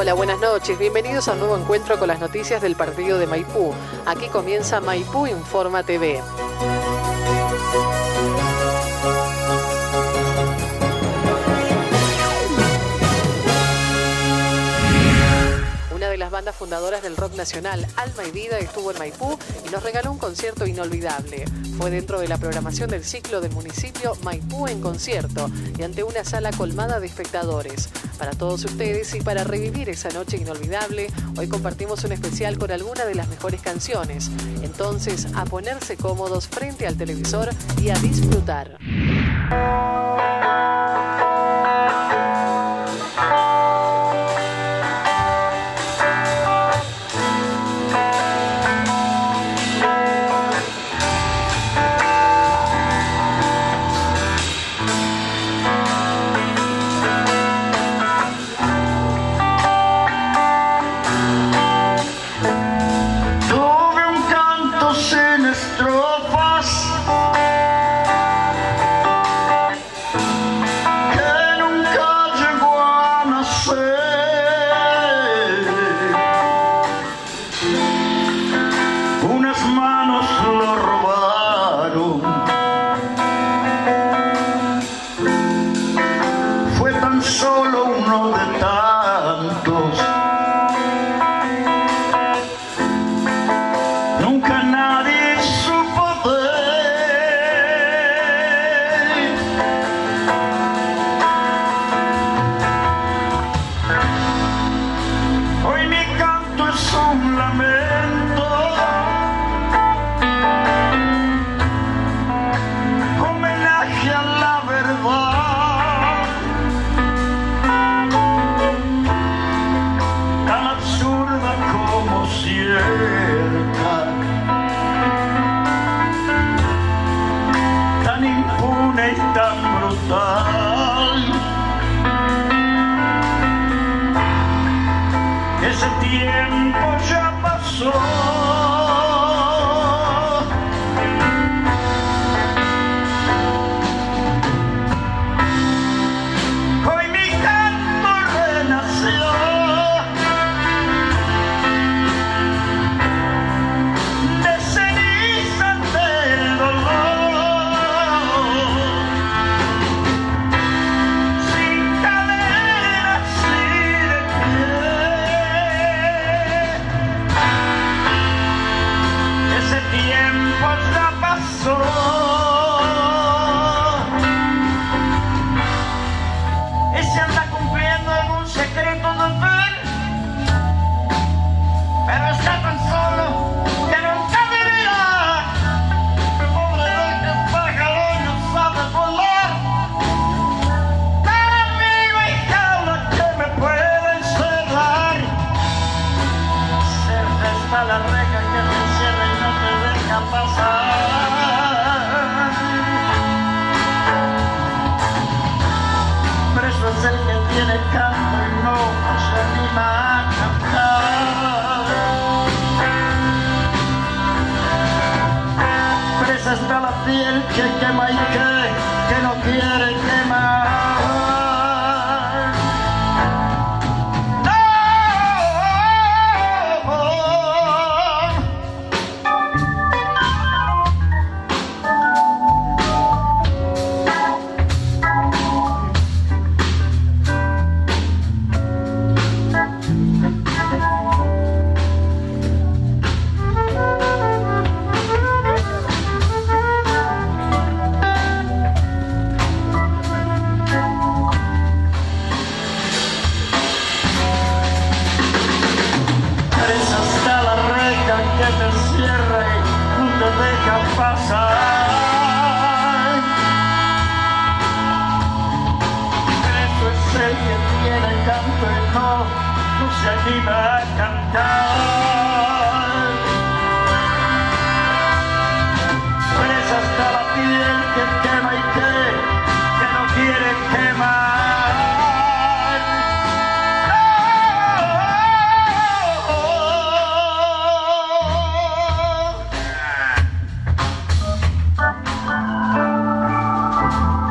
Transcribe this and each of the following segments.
Hola, buenas noches. Bienvenidos a un nuevo encuentro con las noticias del partido de Maipú. Aquí comienza Maipú Informa TV. Una de las bandas fundadoras del rock nacional, Alma y Vida, estuvo en Maipú y nos regaló un concierto inolvidable. Fue dentro de la programación del ciclo del municipio Maipú en concierto y ante una sala colmada de espectadores. Para todos ustedes y para revivir esa noche inolvidable, hoy compartimos un especial con alguna de las mejores canciones. Entonces, a ponerse cómodos frente al televisor y a disfrutar.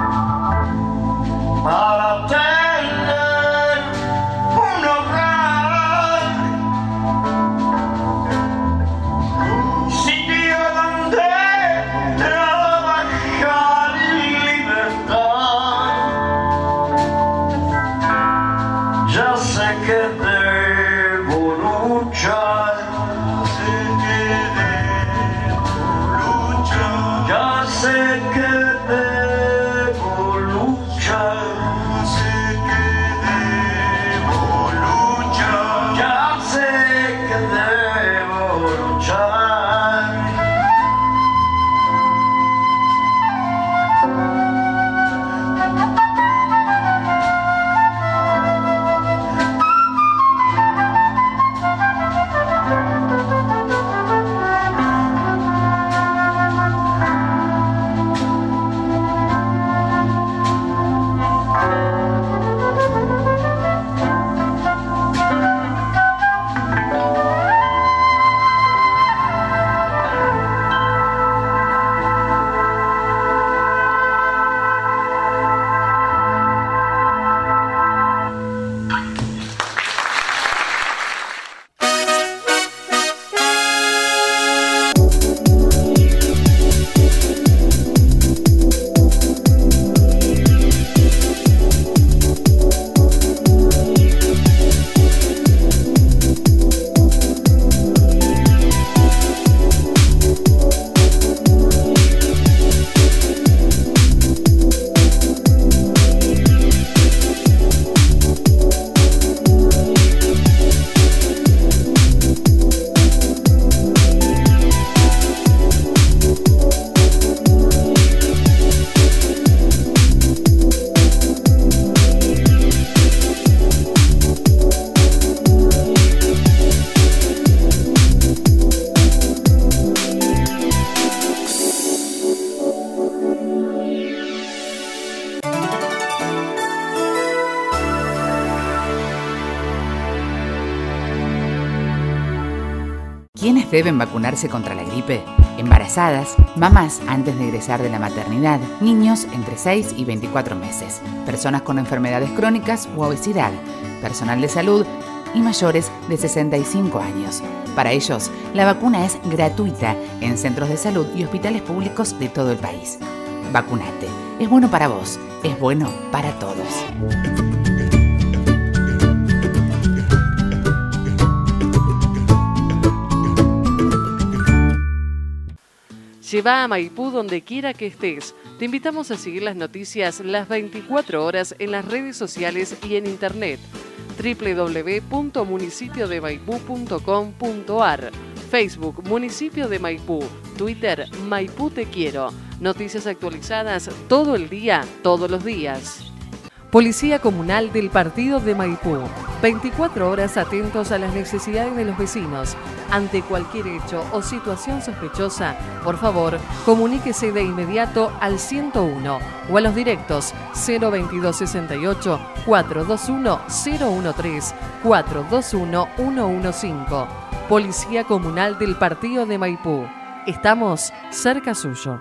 Para tener un hogar ¿Quiénes deben vacunarse contra la gripe? Embarazadas, mamás antes de egresar de la maternidad, niños entre 6 y 24 meses, personas con enfermedades crónicas u obesidad, personal de salud y mayores de 65 años. Para ellos, la vacuna es gratuita en centros de salud y hospitales públicos de todo el país. Vacunate. Es bueno para vos, es bueno para todos. Lleva a Maipú donde quiera que estés. Te invitamos a seguir las noticias las 24 horas en las redes sociales y en internet. www.municipiodemaipú.com.ar, Facebook Municipio de Maipú, Twitter Maipú Te Quiero. Noticias actualizadas todo el día, todos los días. Policía Comunal del Partido de Maipú. 24 horas atentos a las necesidades de los vecinos. Ante cualquier hecho o situación sospechosa, por favor, comuníquese de inmediato al 101 o a los directos 02268 421 013 421 115. Policía Comunal del Partido de Maipú. Estamos cerca suyo.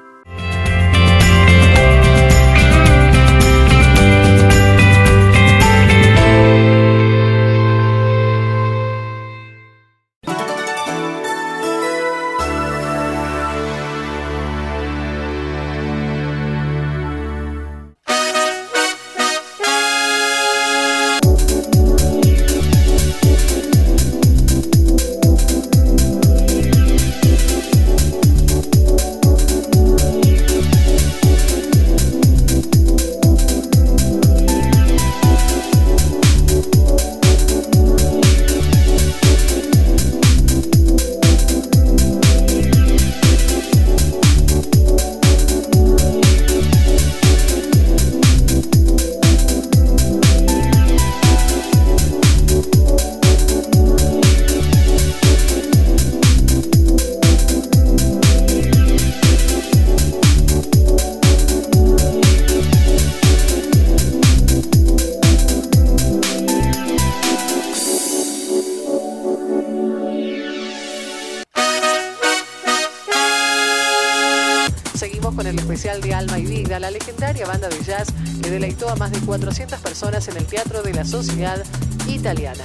Con el especial de Alma y Vida, la legendaria banda de jazz que deleitó a más de 400 personas en el Teatro de la Sociedad Italiana.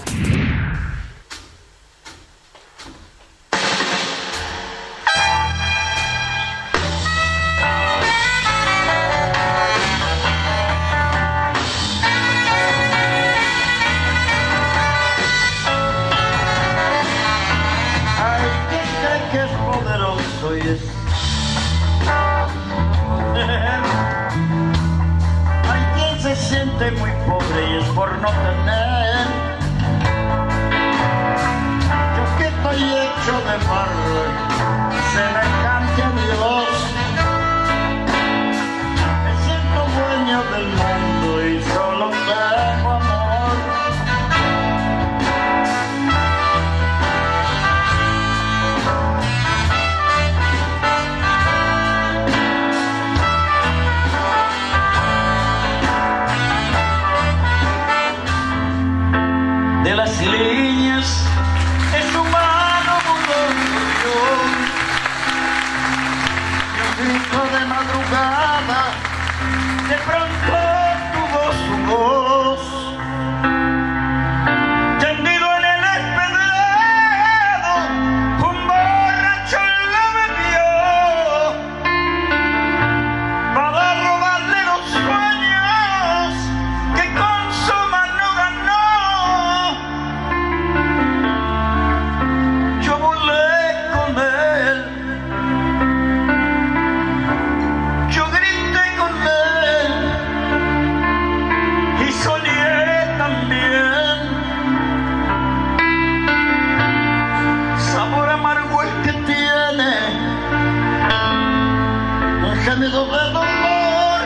Hay quien cree que es poderoso y es hay quien se siente muy pobre y es por no tener. Yo que estoy hecho de barro, semejante a Dios, me siento dueño del mundo y solo tengo amor. De las líneas es humano yo grito de madrugada, de pronto tu voz, tendido en el empedrado, un borracho la bebió, para robarle los sueños que con su mano ganó. Yo volé con él, yo grité con él y soñé también. Sabor amargo el que tiene un gemido de dolor.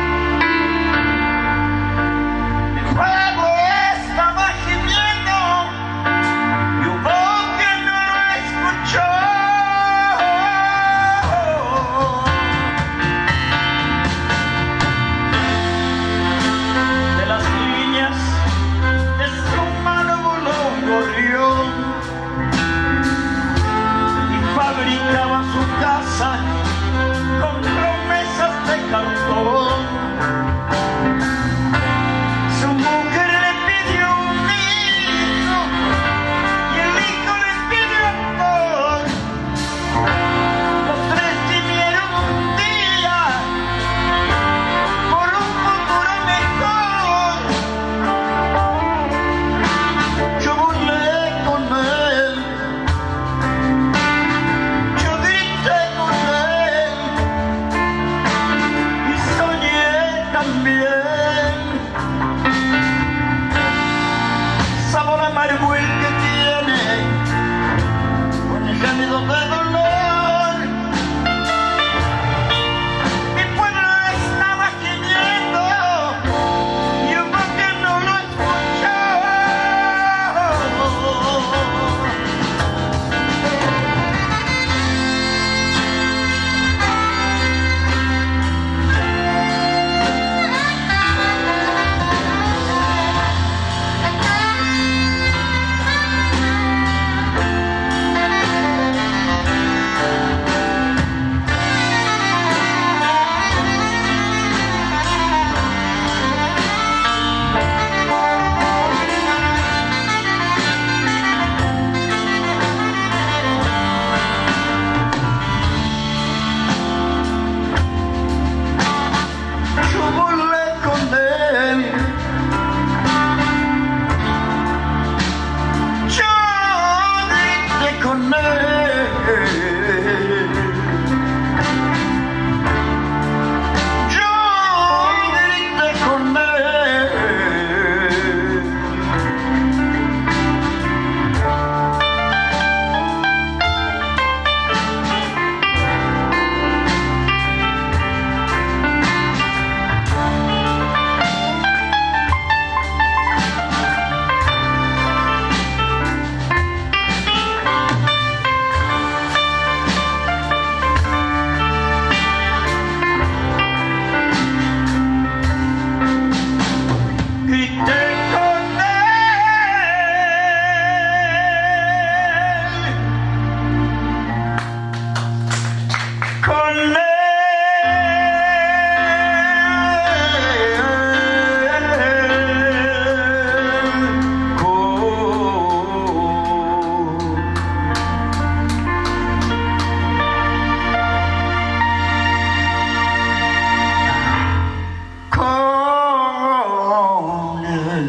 Mi fuego estaba gimiendo y hubo quien no lo escuchó. De las líneas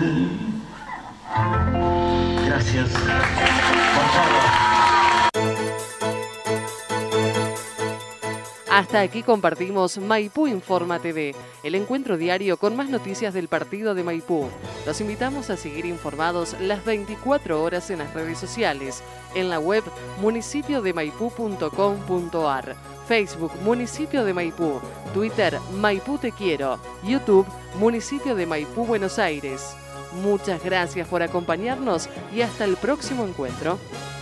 Gracias por todo. Hasta aquí compartimos Maipú Informa TV, el encuentro diario con más noticias del partido de Maipú. Los invitamos a seguir informados las 24 horas en las redes sociales, en la web municipiodemaipú.com.ar, Facebook Municipio de Maipú, Twitter Maipú Te Quiero, YouTube Municipio de Maipú Buenos Aires. Muchas gracias por acompañarnos y hasta el próximo encuentro.